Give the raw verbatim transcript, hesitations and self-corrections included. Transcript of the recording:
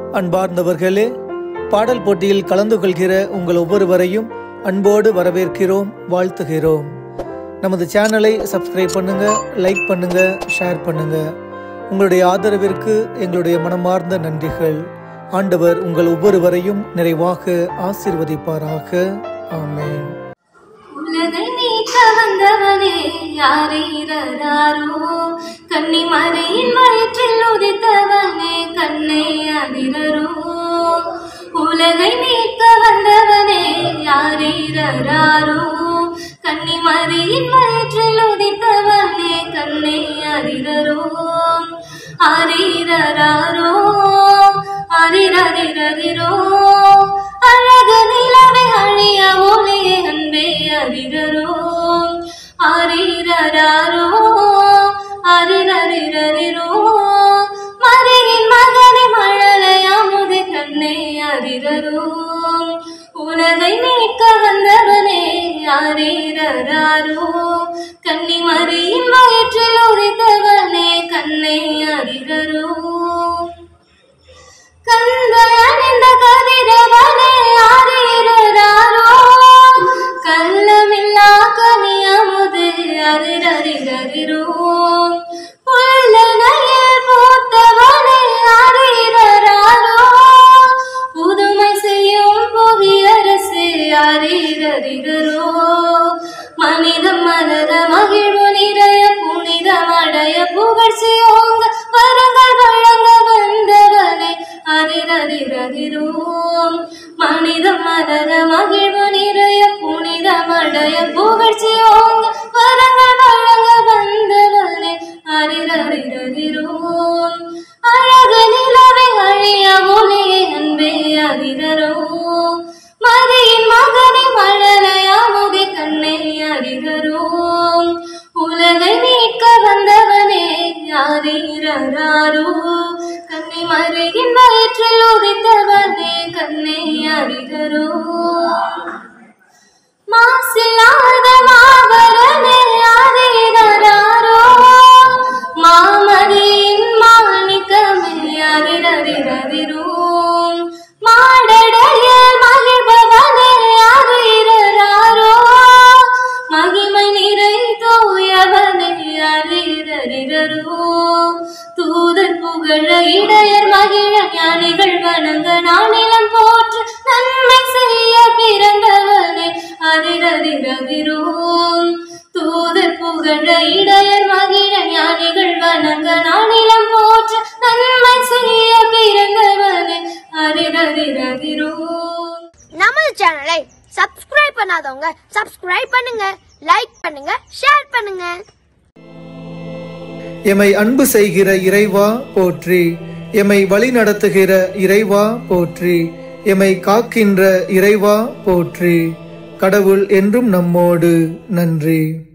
அன்பார்ந்தவர்களே, பாடல் போட்டியில் கலந்து கொள்கிற உங்கள் ஒவ்வொருவரையும் அன்போடு வரவேற்கிறோம், வாழ்த்துகிறோம். நமது சேனலை சப்ஸ்கிரைப் பண்ணுங்க, லைக் பண்ணுங்க, ஷேர் பண்ணுங்க. உங்களுடைய ஆதரவிற்கு எங்களுடைய மனமார்ந்த நன்றிகள். ஆண்டவர் உங்கள் ஒவ்வொருவரையும் நிறைவாக ஆசீர்வதிப்பாராக. ஆமென். உலகை நீக்க வந்தவனே யாரீரராரோ, கன்னி மறையின் வயிற்றில் உதித்தவனே கண்ணே அதிரரோ. உலகை நீக்க வந்தவனே யாரீரராரோ, கன்னி மறையின் வயிற்றில் உதித்தவனே கண்ணே அதிரரோ. அரீரராரோ அரிரரிரரிரோ, அழகு நிலவே அழிய ஒளியே அன்பே அதிரரோ. அரீரராரோ அரிரரிரரிரோ, மரியின் மகனே மழலையாமுதே கண்ணே அதிரரோ. உலகை நீக்க வந்தவனே அரீரராரோ, கன்னி மரியின் வயிற்றில் உதித்தவனே கண்ணே அதிரரோ. கந்தயனிந்த கதிரவனே அரீரராரோ, கள்ளமில்லா கனியமுதே அதிரரிரரிரோ. புல்லனையில் பூத்தவனே அரீரராரோ, புதுமை செய்யும் புவியரசே அரீரரிரோ. மனிதம் மலர மகிழ்வு நிறைய புனிதமடைய புகழ்ச்சியோங்க வரங்கள் வழங்க வந்தவனே அரீரரிரரிரோ. மனிதம் மலர மகிழ்வு நிறைய புனிதமடைய புகழ்ச்சியோங்க வரங்கள் வழங்க வந்தவனே அரீரரிரரிரோ. அழகு நிலவே அழிய ஒளியே அன்பே அதிரரோ. மரியின் மகனே மழலையாமுதே கண்ணே அதிரரோ. உலகை நீக்க வந்தவனே அரீரராரோ, கண்ணி மரியின் வயிற்றில் உதித்தவனே கண்ணே அதிரரோ. மாசில்லாத மாபரனே அரீரராரோ, மாமரியின் மாணிக்கமே அரீரரிரரிரோ. மாடடையில் மகிழ்பவனே அரீரராரோ, மகிமை நிறை தூயவனே அரீரரிரரோ. தூதர் புகழ இடையர் மகிழ ஞானிகள் வணங்க நானிலம் போற்று நன்மை செய்ய பிறந்தவனே அரீரரிரரிரோ. தூதர் புகழ இடையர் மகிழ ஞானிகள் வணங்க நானிலம் போற்று நன்மை செய்ய பிறந்தவனே அரீரரிரரிரோ. நமது சேனலை சப்ஸ்கிரைப் பண்ணாதவங்க சப்ஸ்கிரைப் பண்ணுங்க, லைக் பண்ணுங்க, ஷேர் பண்ணுங்க. எமை அன்பு செய்கிற இறைவா போற்றி, எமை வழி நடத்துகிற இறைவா போற்றி, எமை காக்கின்ற இறைவா போற்றி. கடவுள் என்றும் நம்மோடு. நன்றி.